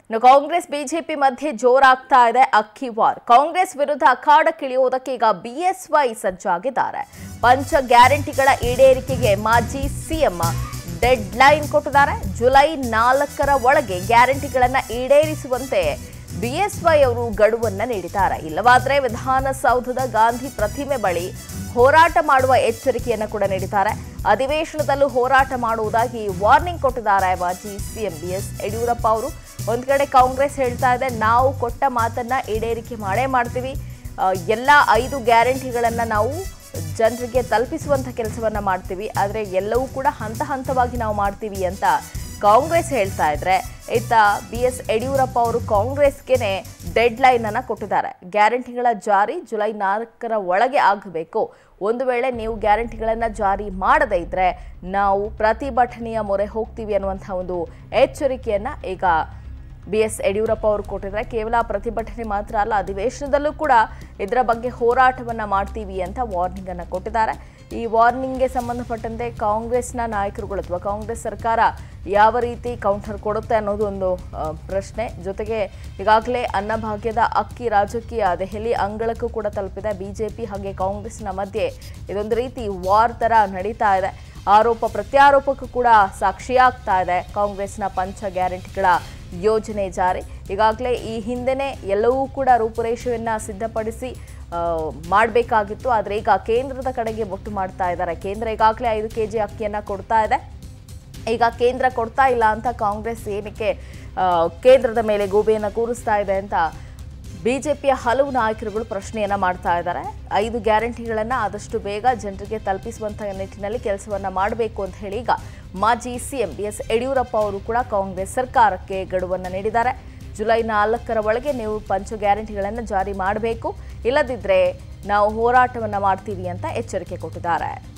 ಇನ್ನು ಕಾಂಗ್ರೆಸ್ ಬಿಜೆಪಿ ಮಧ್ಯೆ ಜೋರಾಗ್ತಾ ಇದೆ ಅಕ್ಕಿ ವಾರ್. ಕಾಂಗ್ರೆಸ್ ವಿರುದ್ಧ ಅಖಾಡಕ್ಕಿಳಿಯುವುದಕ್ಕೆ ಈಗ ಬಿಎಸ್ವೈ ಸಜ್ಜಾಗಿದ್ದಾರೆ. ಪಂಚ ಗ್ಯಾರಂಟಿಗಳ ಈಡೇರಿಕೆಗೆ ಮಾಜಿ ಸಿಎಂ ಡೆಡ್ ಲೈನ್ ಕೊಟ್ಟಿದ್ದಾರೆ. ಜುಲೈ 4ರ ಒಳಗೆ ಗ್ಯಾರಂಟಿಗಳನ್ನು ಈಡೇರಿಸುವಂತೆ ಬಿಎಸ್ವೈ ಅವರು ಗಡುವನ್ನ ನೀಡಿದ್ದಾರೆ. ಇಲ್ಲವಾದರೆ ವಿಧಾನಸೌಧದ ಗಾಂಧಿ ಪ್ರತಿಮೆ ಬಳಿ ಹೋರಾಟ ಮಾಡುವ ಎಚ್ಚರಿಕೆಯನ್ನು ಕೂಡ ನೀಡಿದ್ದಾರೆ. ಅಧಿವೇಶನದಲ್ಲೂ ಹೋರಾಟ ಮಾಡುವುದಾಗಿ ವಾರ್ನಿಂಗ್ ಕೊಟ್ಟಿದ್ದಾರೆ ಮಾಜಿ ಸಿಎಂ ಬಿಎಸ್ ಯಡಿಯೂರಪ್ಪ ಅವರು. ಒಂದು ಕಡೆ ಕಾಂಗ್ರೆಸ್ ಹೇಳ್ತಾ ಇದೆ, ನಾವು ಕೊಟ್ಟ ಮಾತನ್ನ ಈಡೇರಿಕೆ ಮಾಡೇ ಮಾಡ್ತೀವಿ, ಎಲ್ಲ 5 ಗ್ಯಾರಂಟಿಗಳನ್ನು ನಾವು ಜನರಿಗೆ ತಲುಪಿಸುವಂಥ ಕೆಲಸವನ್ನ ಮಾಡ್ತೀವಿ, ಆದರೆ ಎಲ್ಲವೂ ಕೂಡ ಹಂತ ಹಂತವಾಗಿ ನಾವು ಮಾಡ್ತೀವಿ ಅಂತ ಕಾಂಗ್ರೆಸ್ ಹೇಳ್ತಾ ಇದ್ರೆ, ಇತ್ತ ಬಿಎಸ್ ಯಡಿಯೂರಪ್ಪ ಅವರು ಕಾಂಗ್ರೆಸ್ಗೆನೆ ಡೆಡ್ ಲೈನ್ ಅನ್ನ ಕೊಟ್ಟಿದ್ದಾರೆ. ಗ್ಯಾರಂಟಿಗಳ ಜಾರಿ ಜುಲೈ 4ರ ಒಳಗೆ ಆಗಬೇಕು. ಒಂದು ವೇಳೆ ನೀವು ಗ್ಯಾರಂಟಿಗಳನ್ನು ಜಾರಿ ಮಾಡದೇ ಇದ್ರೆ ನಾವು ಪ್ರತಿಭಟನೆಯ ಮೊರೆ ಹೋಗ್ತೀವಿ ಅನ್ನುವಂಥ ಒಂದು ಎಚ್ಚರಿಕೆಯನ್ನ ಈಗ ಬಿಎಸ್ ಯಡಿಯೂರಪ್ಪ ಅವರು ಕೊಟ್ಟಿದ್ದಾರೆ. ಕೇವಲ ಪ್ರತಿಭಟನೆ ಮಾತ್ರ ಅಲ್ಲ, ಅಧಿವೇಶನದಲ್ಲೂ ಕೂಡ ಇದರ ಬಗ್ಗೆ ಹೋರಾಟವನ್ನ ಮಾಡ್ತೀವಿ ಅಂತ ವಾರ್ನಿಂಗ್ ಅನ್ನು ಕೊಟ್ಟಿದ್ದಾರೆ. ಈ ವಾರ್ನಿಂಗ್ಗೆ ಸಂಬಂಧಪಟ್ಟಂತೆ ಕಾಂಗ್ರೆಸ್ನ ನಾಯಕರುಗಳು ಅಥವಾ ಕಾಂಗ್ರೆಸ್ ಸರ್ಕಾರ ಯಾವ ರೀತಿ ಕೌಂಟರ್ ಕೊಡುತ್ತೆ ಅನ್ನೋದು ಒಂದು ಪ್ರಶ್ನೆ. ಜೊತೆಗೆ ಈಗಾಗಲೇ ಅನ್ನಭಾಗ್ಯದ ಅಕ್ಕಿ ರಾಜಕೀಯ ದೆಹಲಿ ಅಂಗಳಕ್ಕೂ ಕೂಡ ತಲುಪಿದೆ. ಬಿಜೆಪಿ ಹಾಗೆ ಕಾಂಗ್ರೆಸ್ನ ಮಧ್ಯೆ ಇದೊಂದು ರೀತಿ ವಾರ್ ತರ ನಡೀತಾ ಇದೆ. ಆರೋಪ ಪ್ರತ್ಯಾರೋಪಕ್ಕೂ ಕೂಡ ಸಾಕ್ಷಿಯಾಗ್ತಾ ಇದೆ ಕಾಂಗ್ರೆಸ್ನ ಪಂಚ ಗ್ಯಾರಂಟಿಗಳ ಯೋಜನೆ ಜಾರಿ. ಈಗಾಗಲೇ ಈ ಹಿಂದೆನೇ ಎಲ್ಲವೂ ಕೂಡ ರೂಪುರೇಷೆಯನ್ನು ಸಿದ್ಧಪಡಿಸಿ ಮಾಡಬೇಕಾಗಿತ್ತು. ಆದರೆ ಈಗ ಕೇಂದ್ರದ ಕಡೆಗೆ ಒಟ್ಟು ಮಾಡ್ತಾ ಇದ್ದಾರೆ. ಕೇಂದ್ರ ಈಗಾಗಲೇ 5 kg ಅಕ್ಕಿಯನ್ನು ಕೊಡ್ತಾ ಇದೆ. ಈಗ ಕೇಂದ್ರ ಕೊಡ್ತಾ ಇಲ್ಲ ಅಂತ ಕಾಂಗ್ರೆಸ್ ಏನಕ್ಕೆ ಕೇಂದ್ರದ ಮೇಲೆ ಗೂಬೆಯನ್ನು ಕೂರಿಸ್ತಾ ಇದೆ ಅಂತ ಬಿಜೆಪಿಯ ಹಲವು ನಾಯಕರುಗಳು ಪ್ರಶ್ನೆಯನ್ನ ಮಾಡ್ತಾ ಇದ್ದಾರೆ. 5 ಗ್ಯಾರಂಟಿಗಳನ್ನು ಆದಷ್ಟು ಬೇಗ ಜನರಿಗೆ ತಲುಪಿಸುವಂತಹ ನಿಟ್ಟಿನಲ್ಲಿ ಕೆಲಸವನ್ನ ಮಾಡಬೇಕು ಅಂತ ಹೇಳಿ ಈಗ ಮಾಜಿ ಸಿಎಂ ಬಿಎಸ್ ಯಡಿಯೂರಪ್ಪ ಅವರು ಕೂಡ ಕಾಂಗ್ರೆಸ್ ಸರ್ಕಾರಕ್ಕೆ ಗಡುವನ್ನು ನೀಡಿದ್ದಾರೆ. ಜುಲೈ 4ರ ಒಳಗೆ ನೀವು ಪಂಚ ಗ್ಯಾರಂಟಿಗಳನ್ನು ಜಾರಿ ಮಾಡಬೇಕು, ಇಲ್ಲದಿದ್ದರೆ ನಾವು ಹೋರಾಟವನ್ನು ಮಾಡ್ತೀವಿ ಅಂತ ಎಚ್ಚರಿಕೆ ಕೊಟ್ಟಿದ್ದಾರೆ.